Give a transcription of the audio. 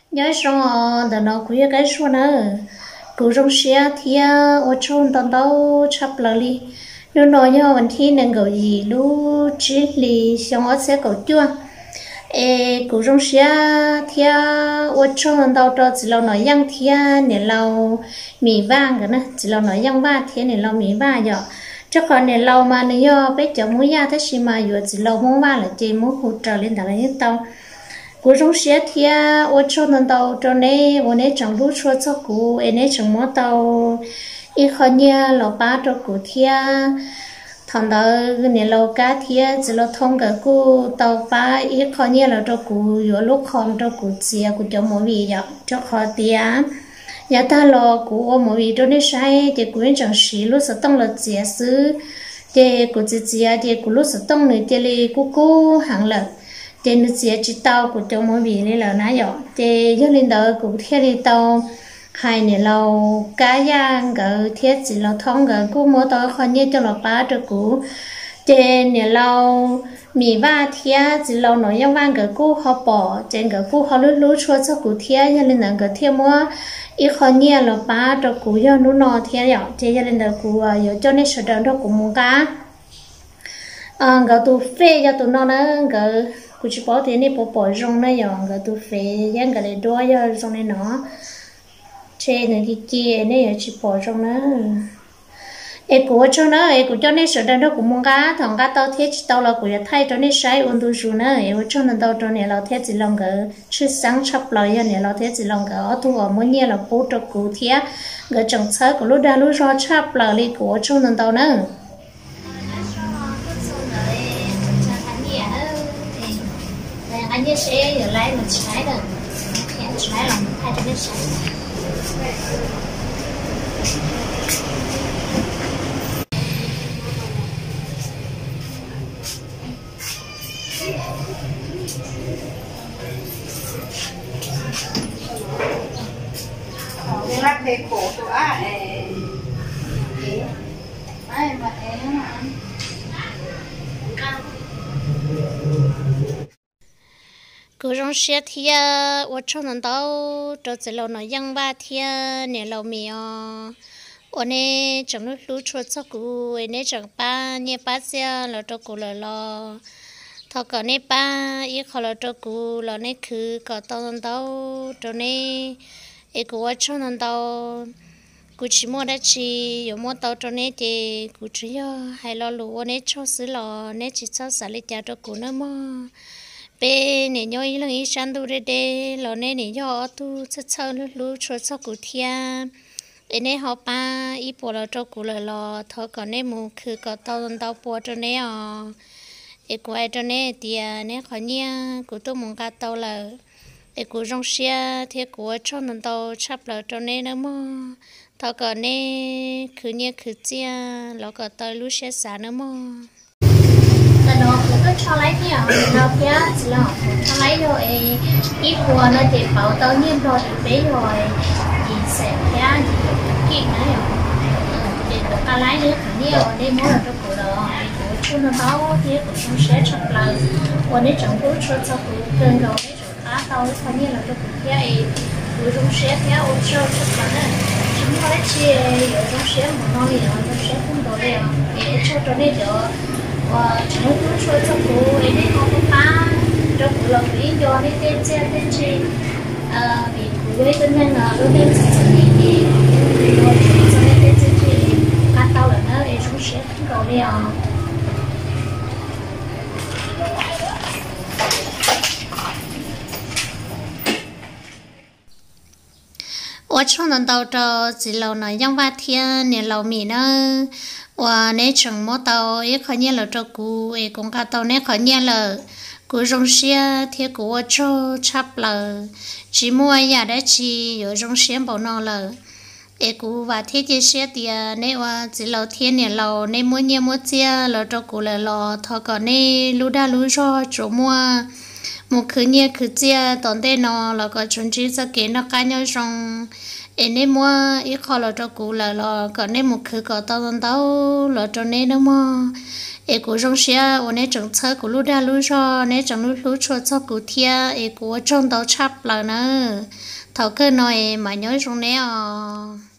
nhớ xong đợt nó cũng cái số nữa cụ trong xe thì ở trong tận đâu chắp lại đi nếu nói nhau vấn thi nên gọi gì lu chỉ li xong ở xe cầu chua cụ trong xe thì ở trong tận đâu cho chỉ là nói yang thì nè lâu mì vàng cái nữa chỉ là nói yang vàng thì nè lâu mì vàng giờ chắc còn nè lâu mà nè do bé cháu muốn ra thế gì mà vừa chỉ lâu muốn vàng là chỉ muốn hỗ trợ lên đảo lên tàu cú trong xe thì ở trong lần đầu cho nên ở đây chẳng lúc cho cho cú ở đây chẳng muốn tàu ít khó nhia lò ba cho cú thì thằng đó này lò cá thì chỉ là thông cái cú tàu ba ít khó nhia là cho cú vừa lúc không cho cú chia cú cho mỗi vị vậy cho khó tiền nhà ta lò cú mỗi vị cho nên sai thì cú chẳng xí lúc sẽ tông là chia xứ thì cú chia thì cú lúc sẽ tông nữa thì là cú hàng lần trên nước xe chỉ tàu của trong mỗi vị này là nãy giờ thì cho nên đó cũng theo đi tàu hai này lâu cá giang cái thiết chỉ là thông cái cũng mỗi tàu khó như cho là ba cho cũ trên này lâu mì va thiết chỉ lâu nói yang vang cái cũ họ bỏ trên cái cũ họ lú lú chua cho cũ thiết cho nên là cái thiết mua ít khó như là ba cho cũ do nó nọ thiết giờ thì cho nên là cũ giờ cho nên sự đó cũng muốn cá cái tu phê cho tụi nó cái cú chỉ bảo thế này bỏ rong này giờ cái tu phê giang cái này đua giờ rong này nó trên này thì kia này giờ chỉ bỏ rong nó em của cho nó em của cho nên sợ đó cũng muốn cá thằng cá tao thiết tao là của thay cho nên sai ôn tu rồi nữa em cho nên tao cho nên là thiết chỉ lòng cái chút sáng sắp lại giờ này là thiết chỉ lòng cái ở thu ở mỗi nhà là bố cho cụ thiết cái trồng sới của lúc lúc rồi sắp lại đi của cho nên tao nữa anh ấy sẽ giờ lấy mình trái rồi, anh trái là mình thay cho cái trái. Cái lát thề khổ tụi ai mà em ăn cứ trong xe thì ở trong lần đầu cho chỉ lâu nói yang ba thì nè lâu mì ở đây trong lúc lú chuột cho cụ ở đây trong ba nhẹ ba xe là cho cụ lo thọ còn này ba ít khó là cho cụ là này cứ có tao lần đầu cho nên cụ ở trong lần đầu cụ chỉ mua đã chỉ有mua tao cho nên thì cụ chỉ hay lo lú ở đây cho xứ lò này chỉ cho xả lấy cho cụ nữa mà bé này nhớ ý là ý sáng tu đây lò này này do tu chất sơ lú cho cho cụ thia ấy này họ ba ý bỏ là cho cụ lò thôi còn này mù cứ có tao bỏ cho này ấy cụ ai cho này thì này khỏi nhia cụ tôi muốn cá tao là ấy cụ trong xe thì cụ cho nên tao chắp là cho này nữa mà thôi còn này cứ nhia cứ chia lò có tao lú xe xả nữa mà nó cũng có cho lấy nhỉ nó phía chỉ là cho lấy rồi ít của nó thì bảo tao nhiên rồi thì bé rồi thì sẽ phía kịp nữa thì có cái lấy nữa khá nhiều đây mỗi lần cho cụ đó cụ cho nó báo thì cụ cũng sẽ chặt lại và nếu chẳng có cho cụ cần rồi để cho cá tao khá nhiều là cho cụ phía cụ cũng sẽ phía ô cho chặt lại chúng có lấy chia ở trong sẽ một non thì ở trong sẽ không có để cho nên được và chúng tôi cho cụ ấy đấy họ cũng phá cho cụ là lý do đấy tên chi vì cụ ấy tên nên là đôi bên thì rồi cho nên tên chi cắt tao là nó để chúng sẽ không cầu đi ở trong lần đầu cho chỉ lâu nói yang ba thiên nè lâu mì nữa và nếu chẳng mua tàu ấy khó nhớ là cho cụ ấy cũng cả tàu nếu khó nhớ là cụ rong xe thì cụ ở cho chắp là chỉ mua nhà đấy chỉ ở rong xe bảo nó là ấy cụ và thế chia xe thì nếu chỉ lâu thiên này lâu nếu mua nhiều mua chia là cho cụ là lò thọ còn nếu lú đa lú cho chỗ mua một khứ nhẹ khứ chia tòn tên nó là có chuẩn chỉ cho cái nó cá nhau rong em nên mua ít khó là cho cụ là còn nên một khứ có tao tao là cho nên nó mà em cũng trong xe ở nên trong车của lúc ra lúc cho nên trong lúc cho cụ thia em cũng trong tao chắp là nữa thầu cơ nói mà nhớ trong này à